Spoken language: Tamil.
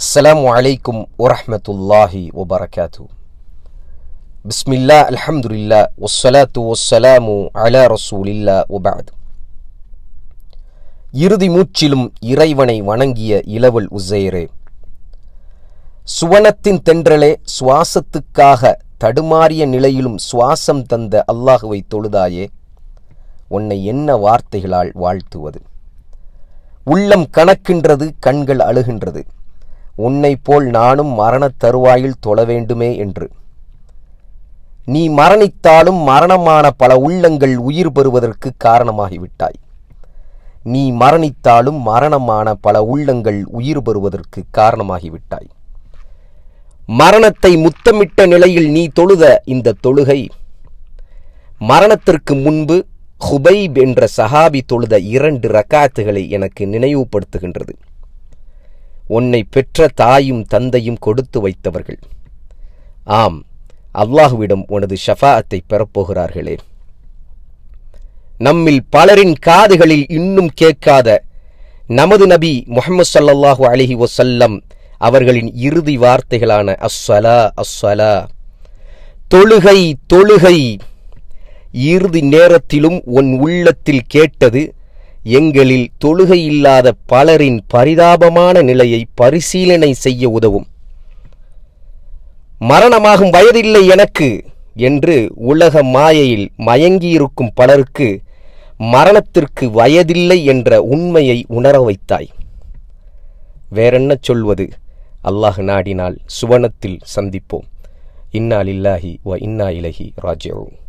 அஸ்ஸலாமு அலைக்கும் வரஹ்மத்துல்லாஹி வபரகாத்துஹு. பிஸ்மில்லாஹ், அல்ஹம்துலில்லாஹ், வஸ்ஸலாத்து வஸ்ஸலாமு அலா ரசூலில்லாஹ் வபஅத். இறுதி மூச்சிலும் இறைவனை வணங்கிய இளவல் உஸைரே, சுவனத்தின் தென்றலே, சுவாசத்துக்காக தடுமாறிய நிலையிலும் சுவாசம் தந்த அல்லாஹுவை தொழுதாயே, உன்னை என்ன வார்த்தைகளால் வாழ்த்துவது? உள்ளம் கணக்கின்றது, கண்கள் அழுகின்றது, உன்னை போல் நானும் மரணத் தருவாயில் தொழ வேண்டுமே என்று. நீ மரணித்தாலும் மரணமான பல உள்ளங்கள் உயிர் பெறுவதற்கு காரணமாகிவிட்டாய். நீ மரணித்தாலும் மரணமான பல உள்ளங்கள் உயிர் பெறுவதற்கு காரணமாகிவிட்டாய். மரணத்தை முத்தமிட்ட நிலையில் நீ தொழுத இந்த தொழுகை, மரணத்திற்கு முன்பு ஹுபைப் என்ற சஹாபி தொழுத 2 ரக்காத்துகளை எனக்கு நினைவுபடுத்துகின்றது. உன்னை பெற்ற தாயும் தந்தையும் கொடுத்து வைத்தவர்கள், ஆம், அல்லாஹுவிடம் உனது ஷஃபாஅத்தை பெறப்போகிறார்களே. நம்மில் பலரின் காதுகளில் இன்னும் கேட்காத நமது நபி முஹம்மது ஸல்லல்லாஹு அலைஹி வஸல்லம் அவர்களின் இறுதி வார்த்தைகளான அஸ்ஸலா அஸ்ஸலா, தொழுகை தொழுகை. இறுதி நேரத்திலும் உன் உள்ளத்தில் கேட்டது, எங்களில் தொழுகை இல்லாத பலரின் பரிதாபமான நிலையை பரிசீலனை செய்ய உதவும். மரணமாகும் வயதில்லை எனக்கு என்று உலக மாயையில் மயங்கியிருக்கும் பலருக்கு மரணத்திற்கு வயதில்லை என்ற உண்மையை உணர வைத்தாய். வேறென்ன சொல்வது? அல்லாஹ் நாடினால் சுவனத்தில் சந்திப்போம். இன்னா லில்லாஹி வ இன்னா இலைஹி ராஜிஊன்.